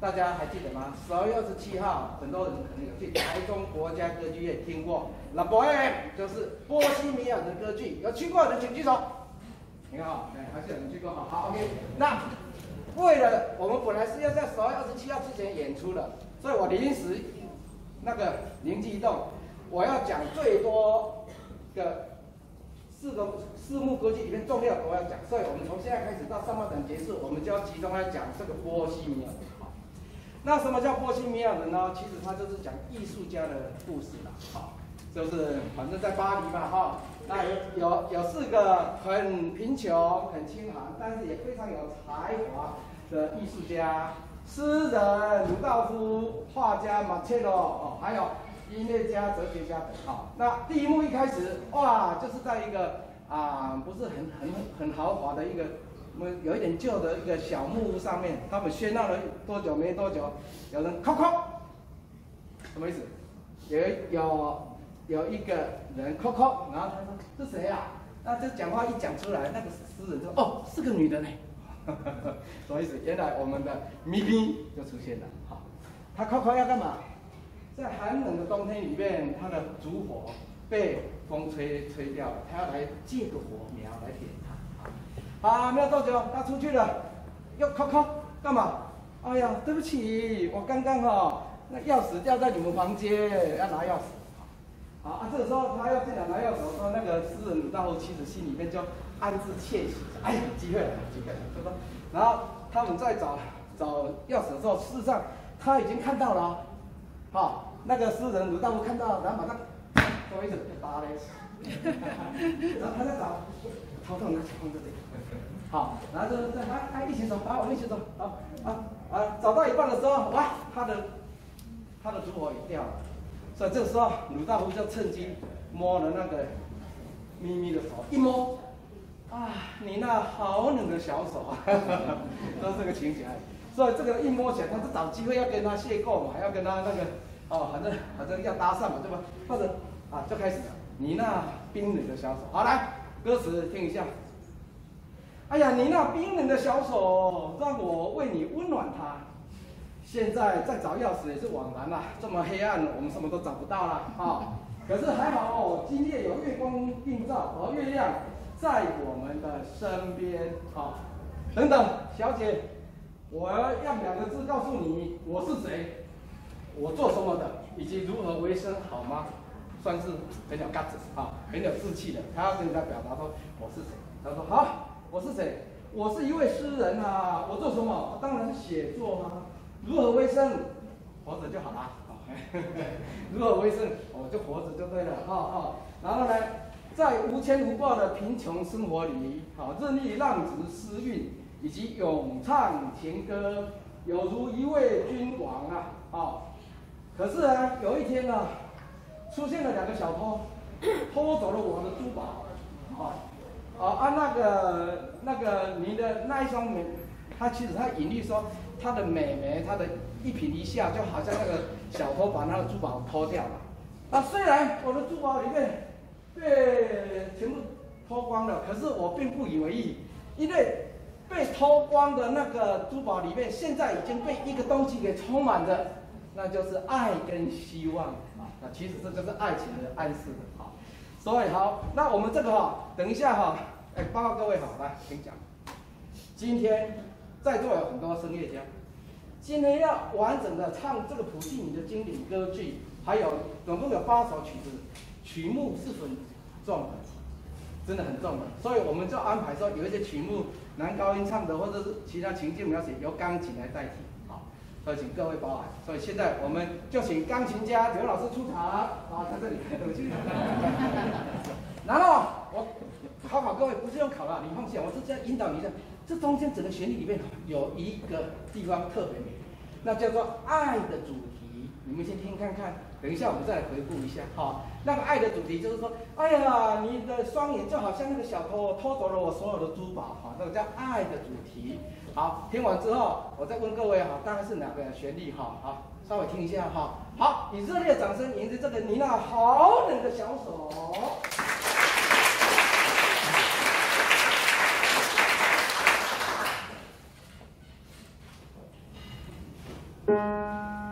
大家还记得吗？12月27号，很多人可能有去台中国家歌剧院听过《La Bohème》，就是波西米亚的歌剧，有去过的请举手。你看啊，还是有人去过哈。好 ，OK。那为了我们本来是要在12月27号之前演出的，所以我临时灵机一动，我要讲最多的四幕歌剧里面重要的我要讲，所以我们从现在开始到上半场结束，我们就要集中来讲这个波西米亚人。那什么叫波西米亚人呢？其实他就是讲艺术家的故事啦，好，就是反正在巴黎嘛，哈，那有4个很贫穷、很清寒，但是也非常有才华的艺术家，诗人鲁道夫、画家马切罗，哦，还有音乐家、哲学家等。好，那第一幕一开始，哇，就是在一个不是很豪华的一个，有一点旧的一个小木屋上面，他们喧闹了没多久，有人叩叩，什么意思？有一个人叩叩，然后他说是谁啊？那这讲话一讲出来，那个诗人说哦是个女的呢，什么意思？原来我们的咪咪就出现了。好，他叩叩要干嘛？在寒冷的冬天里面，他的烛火被风吹掉了，他要来借个火苗来点它。好，没有多久，他出去了，又叩叩干嘛？哎呀，对不起，我刚刚那钥匙掉在你们房间，要拿钥匙。好这个时候他要进来拿钥匙，说那个诗人鲁道夫妻子心里面就暗自窃喜，哎呀，机会了，就说，然后他们在找钥匙的时候，事实上他已经看到了，好，那个诗人鲁道夫看到，然后马上，不好意思，打嘞，然后他在找，头痛拿起放这里，好，然后就一起走，我们一起走，走到一半的时候，哇，他的烛火也掉了。所以这个时候，鲁道夫就趁机摸了那个咪咪的手，一摸，你那好冷的小手，都是这个情节。所以这个一摸起来，他就找机会要跟他邂逅嘛，还要跟他反正要搭讪嘛，对吧？或者就开始了，你那冰冷的小手。好，来，歌词听一下。哎呀，你那冰冷的小手，让我为你温暖它。现在再找钥匙也是枉然啦，这么黑暗，我们什么都找不到啦可是还好今夜有月光映照，而月亮在我们的身边等等，小姐，我要用2个字告诉你我是谁，我做什么的，以及如何为生，好吗？算是很有 guts 很有志气的，他要跟人家表达说我是谁。他说好，我是谁？我是一位诗人啊，我做什么？当然是写作啊。如何为生？活着就好啦。如何为生？就活着就对了。然后呢，在无牵无挂的贫穷生活里，任意浪掷诗韵，以及咏唱情歌，有如一位君王可是有一天呢，出现了2个小偷，偷走了我的珠宝。那个你的那一双美，他其实他隐喻说。他的美眉，他的一颦一笑，就好像那个小偷把他的珠宝偷掉了。虽然我的珠宝里面被全部偷光了，可是我并不以为意，因为被偷光的那个珠宝里面，现在已经被一个东西给充满着，那就是爱跟希望那其实这就是爱情的暗示的所以好，那我们这个等一下报告各位来，请讲。今天在座有很多声乐家，今天要完整的唱这个普契尼的经典歌剧，还有总共有8首曲子，曲目是很重的，真的很重的，所以我们就安排说有一些曲目男高音唱的，或者是其他情境描写由钢琴来代替，所以请各位包涵。所以现在我们就请钢琴家刘老师出场，在这里，对不起。然后我考各位，不是用考了，你放心，我是这样引导你的。这中间整个旋律里面有一个地方特别美，那叫做爱的主题。你们先听看看，等一下我们再来回顾一下。那个爱的主题就是说，哎呀，你的双眼就好像那个小偷偷走了我所有的珠宝，那个叫爱的主题。好，听完之后，我再问各位大概是哪个旋律？好，稍微听一下好，以热烈掌声迎接这个你那好冷的小手。 了。